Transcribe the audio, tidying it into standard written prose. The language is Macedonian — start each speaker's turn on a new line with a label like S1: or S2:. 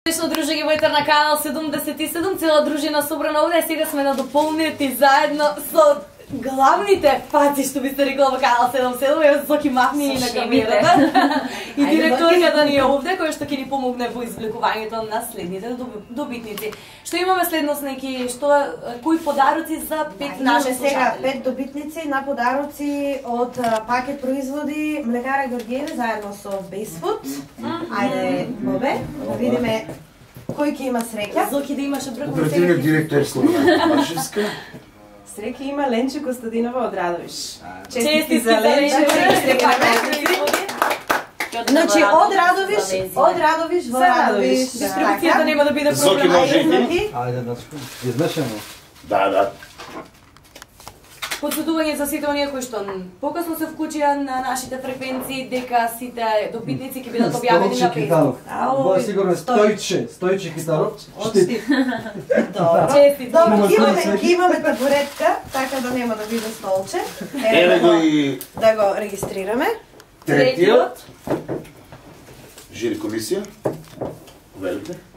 S1: Днешно дружење во Етер на канал 77, цела дружина собрана овде, сега сме на дополнети заедно со главните фаци, што би се рекла во канал 77, е Зоки Махни и на камерата. И директорката ни е овде, која што ќе ни помогне во извлекувањето на следните добитници. Што имаме следно с неки, кои подароци за 5 наши
S2: сега 5 добитници на подароци од пакет производи Млекара Георгиеве заедно со Бейсфуд. Ајде, Бобе, да видиме кој ќе има среќа.
S1: Зоки да имаше бркот.
S3: Оперативниот директор Слобода Маршевска.
S4: Среќа има Ленче Костадинова од Радовиш.
S1: Честити за Ленче.
S2: Значи од Радовиш во Радовиш.
S1: Дистрибуцијата нема да биде
S3: Зоки
S1: проблем.
S3: може и
S5: Ајде, дачко. Измешано.
S3: Да.
S1: Подсетување за сите оние кои што покасно се вклучија на нашите фреквенции, дека сите добитници ќе бидат објавени на Facebook.
S5: Тоа сигурно Стојче Китаров.
S1: Честити.
S2: Добро, ќе имаме табуретка, така да нема да биде столче.
S3: Еве го и
S2: да го регистрираме.
S3: третиот. Жири комисија. Велите.